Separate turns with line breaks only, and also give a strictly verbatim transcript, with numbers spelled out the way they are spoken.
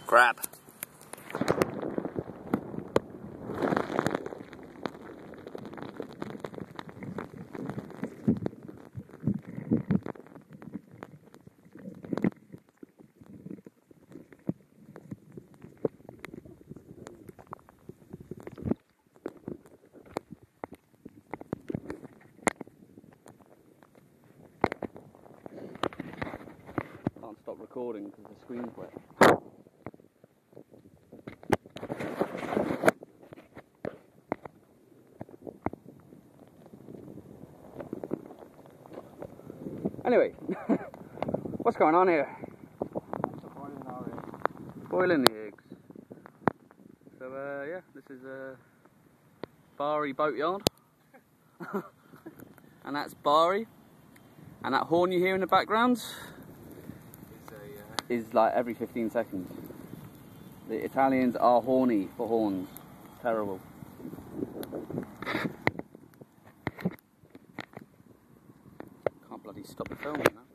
Grab. Can't stop recording because the screen's wet. Anyway, what's going on here?
Boiling our eggs.
Boiling the eggs. So uh, yeah, this is uh, Bari Boatyard. And that's Bari. And that horn you hear in the background
It's a, uh...
is like every fifteen seconds. The Italians are horny for horns. Terrible. Can't bloody stop the filming now.